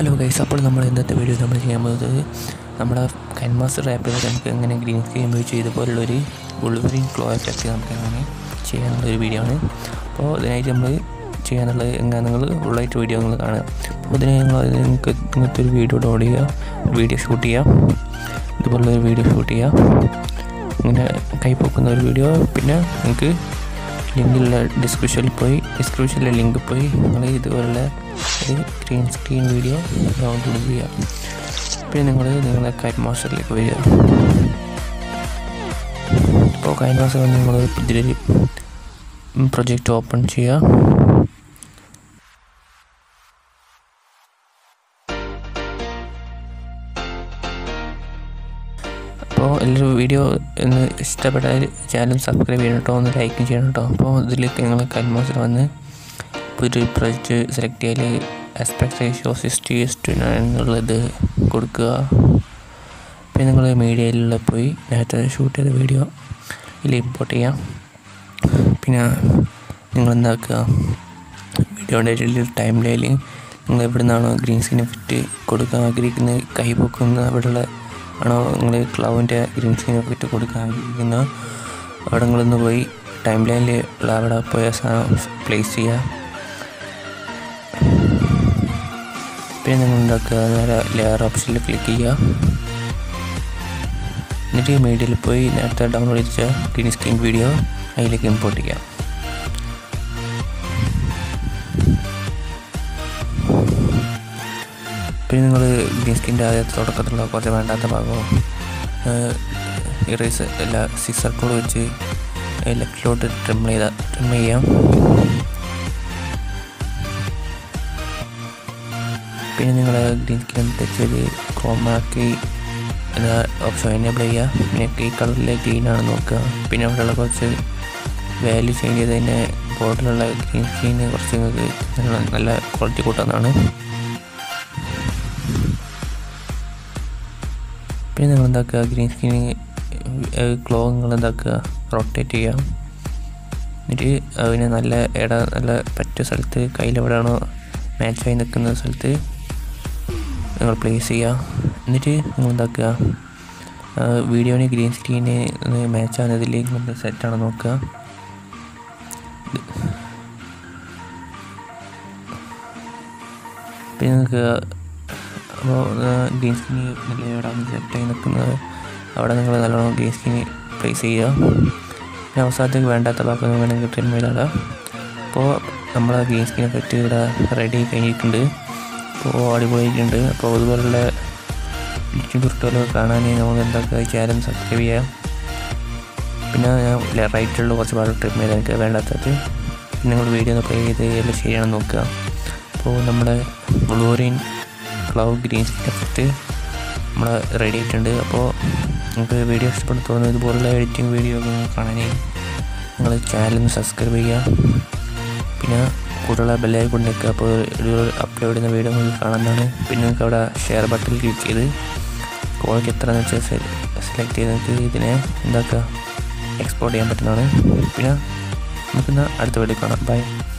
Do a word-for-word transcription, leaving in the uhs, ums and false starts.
Hello guys, അപ്പോൾ നമ്മൾ ഇന്നത്തെ വീഡിയോ നമ്മൾ ചെയ്യാൻ പോകുന്നത് നമ്മുടെ കൈൻമാസ്റ്റർ ആപ്പിൽ നമുക്ക് എങ്ങനെ ഗ്രീൻ സ്ക്രീൻ ഉപയോഗിച്ച് ഇതുപോലുള്ളൊരു വുൾവറിൻ ക്ലോ എഫക്റ്റ് നമുക്ക് എങ്ങനെ ചെയ്യാനുള്ളൊരു വീഡിയോ ആണ്. അപ്പോൾ ഇതിനായിട്ട് നമ്മൾ ചെയ്യാനുള്ളത് എങ്ങനെ നിങ്ങൾ ഫുള്ളായിട്ട് വീഡിയോ നിങ്ങൾ കാണുക. അപ്പോൾ ഇതിന് നിങ്ങൾ നിങ്ങൾക്ക് ഇങ്ങനത്തെ ഒരു വീഡിയോ ഡൗൺലോഡ് ചെയ്യുക, വീഡിയോ ഷൂട്ട് ചെയ്യുക, ഇതുപോലുള്ളൊരു വീഡിയോ ഷൂട്ട് ചെയ്യുക, ഇങ്ങനെ കൈപ്പൊക്കുന്ന ഒരു വീഡിയോ. പിന്നെ നിങ്ങൾക്ക് ലിങ്കിലുള്ള ഡിസ്ക്രിപ്ഷനിൽ പോയി ഡിസ്ക്രിപ്ഷനിലെ ലിങ്ക് പോയി നിങ്ങൾ ഇതുപോലുള്ള ഒരു ഗ്രീൻ സ്ക്രീൻ വീഡിയോ ഡൗൺലോഡ് ചെയ്യുക. പിന്നെ നിങ്ങൾ നിങ്ങളെ കൈൻമാസ്റ്ററിലേക്ക് വരിക. അപ്പോൾ കൈൻമാസ്റ്റർ നിങ്ങൾ ഇതിലൊരു പ്രൊജക്റ്റ് ഓപ്പൺ ചെയ്യുക. അപ്പോൾ എല്ലാവരും വീഡിയോ ഒന്ന് ഇഷ്ടപ്പെട്ടാൽ ചാനൽ സബ്സ്ക്രൈബ് ചെയ്യണം കേട്ടോ, ഒന്ന് ലൈക്കും ചെയ്യണം കേട്ടോ. അപ്പോൾ ഇതിലേക്ക് നിങ്ങൾ കൈൻമാസ്റ്റർ വന്ന് പുതിയൊരു പ്രൊജക്റ്റ് സെലക്ട് ചെയ്യൽ aspect ratio sixty to nine എന്നുള്ളത് കൊടുക്കുക. പിന്നെ നിങ്ങൾ മീഡിയയിലുള്ള പോയി നേരത്തെ ഷൂട്ട് ചെയ്ത വീഡിയോ ഇതിൽ ഇമ്പോർട്ട് ചെയ്യാം. പിന്നെ നിങ്ങൾ എന്താക്കുക, വീഡിയോയുടെ ടൈം ലൈനിൽ നിങ്ങൾ എവിടെ നിന്നാണോ ഗ്രീൻ സ്ക്രീൻ എഫക്റ്റ് കൊടുക്കാൻ ആഗ്രഹിക്കുന്നത്, കൈ പൊക്കുന്ന അവിടെയുള്ള ആണോ നിങ്ങൾ ക്ലൗഡിൻ്റെ ഗ്രീൻ സ്ക്രീൻ എഫക്റ്റ് കൊടുക്കാൻ ആഗ്രഹിക്കുന്ന അവിടെ നിങ്ങളൊന്ന് പോയി ടൈം ലൈനിൽ ഉള്ള അവിടെ പോയ സാധനം പ്ലേസ് ചെയ്യുക. പിന്നെ നിങ്ങൾ ഉണ്ടാക്കുക, നേരെ ലെയർ ഓപ്ഷനിൽ ക്ലിക്ക് ചെയ്യുക. എന്നിട്ട് മീഡിയയിൽ പോയി നേരത്തെ ഡൗൺലോഡ് ചെയ്ത ഗ്രീൻ സ്ക്രീൻ വീഡിയോ അതിലേക്ക് ഇമ്പോർട്ട് ചെയ്യാം. പിന്നെ നിങ്ങൾ ഗ്രീൻ സ്ക്രീൻ്റെ ആദ്യത്തെ തുടക്കത്തിലുള്ള കുറച്ച് വേണ്ടാത്ത ഭാഗമോ ഇറേസ് എല്ലാ സിക്സർ ടൂൾ വെച്ച് ലെഫ്റ്റിലോട്ട് ട്രിം ചെയ്ത ട്രിം ചെയ്യാം. പിന്നെ നിങ്ങൾ ഗ്രീൻ സ്ക്രീൻ ടച്ച് ചെയ്ത് ക്രോമാക്കി എന്ന ഓപ്ഷൻ എനേബിൾ ചെയ്യുക. പിന്നെ ഈ കളറിലെ ഗ്രീൻ ആണ് നോക്കുക. പിന്നെ അവിടെയുള്ള കുറച്ച് വാല്യൂ ചേഞ്ച് ചെയ്ത് തന്നെ ബോർഡിലുള്ള ഗ്രീൻ സ്ക്രീന് കുറച്ച് നിങ്ങൾക്ക് നല്ല ക്വാളിറ്റി കൂട്ടാവുന്നതാണ്. പിന്നെ നിങ്ങൾ എന്താക്കുക, ഗ്രീൻ സ്ക്രീൻ ക്ലോ നിങ്ങൾ എന്താക്കുക റൊട്ടേറ്റ് ചെയ്യുക. എന്നിട്ട് അതിന് നല്ല ഇട നല്ല പറ്റിയ സ്ഥലത്ത് കയ്യിലെവിടെയാണോ മാച്ചായി നിൽക്കുന്ന സ്ഥലത്ത് നിങ്ങൾ പ്ലേസ് ചെയ്യുക. എന്നിട്ട് നിങ്ങൾ എന്താക്കുക, വീഡിയോന് ഗ്രീൻ സ്ക്രീന് മാച്ചാകുന്നതിൽ നിങ്ങൾ സെറ്റാണ് നോക്കുക. പിന്നെ നിങ്ങൾക്ക് അപ്പോൾ ഗ്രീൻ സ്ക്രീൻ നല്ല എവിടെയാണ് സെറ്റായി നിൽക്കുന്നത് അവിടെ നിങ്ങൾ നല്ലോണം ഗ്രീൻ സ്ക്രീൻ പ്ലേസ് ചെയ്യുക. പിന്നെ അവസാനത്തേക്ക് വേണ്ടാത്ത ഭാഗം വേണമെങ്കിൽ ട്രിം ചെയ്താൽ. അപ്പോൾ നമ്മൾ ഗ്രീൻ സ്ക്രീനെ പറ്റി ഇവിടെ റെഡി കഴിഞ്ഞിട്ടുണ്ട്. അപ്പോൾ അടിപൊളിയായിട്ടുണ്ട്. അപ്പോൾ അതുപോലുള്ള യൂട്യൂബ് ട്യൂട്ടോറിയൽ കാണാൻ നമുക്ക് എന്താക്കുക, ചാനൽ സബ്സ്ക്രൈബ് ചെയ്യാം. പിന്നെ ഞാൻ റൈറ്റിലുള്ള കുറച്ച് ഭാഗം ട്രിം ചെയ്ത് എനിക്ക് വേണ്ടാത്തത് നിങ്ങൾ വീഡിയോ ഒന്ന് പ്ലേ ചെയ്ത് എല്ലാം ശരിയാണെന്ന് നോക്കുക. അപ്പോൾ നമ്മുടെ Wolverine claw green screen effect നമ്മൾ റെഡി ആയിട്ടുണ്ട്. അപ്പോൾ നിങ്ങൾക്ക് വീഡിയോ ഇഷ്ടപ്പെട്ടു തോന്നുന്നു ഇതുപോലുള്ള എഡിറ്റിംഗ് വീഡിയോ കാണാൻ നിങ്ങൾ ചാനൽ സബ്സ്ക്രൈബ് ചെയ്യുക. പിന്നെ കൂടുതലുള്ള ബെല്ലൈക്കൺ കൊണ്ടിരിക്കുക. അപ്പോൾ അപ്ലോഡ് ചെയ്യുന്ന വീഡിയോ നിങ്ങൾക്ക് കാണാവുന്നതാണ്. പിന്നെ നിങ്ങൾക്ക് അവിടെ ഷെയർ ബട്ടണിൽ ക്ലിക്ക് ചെയ്ത് ക്വാളിറ്റി എത്രയെന്ന് വെച്ചാൽ സെലക്ട് ചെയ്ത് നിങ്ങൾക്ക് ഇതിനെ എന്താക്കുക എക്സ്പോർട്ട് ചെയ്യാൻ പറ്റുന്നതാണ്. പിന്നെ നമുക്കിന്ന് അടുത്ത വീഡിയോ കാണാം. ബൈ.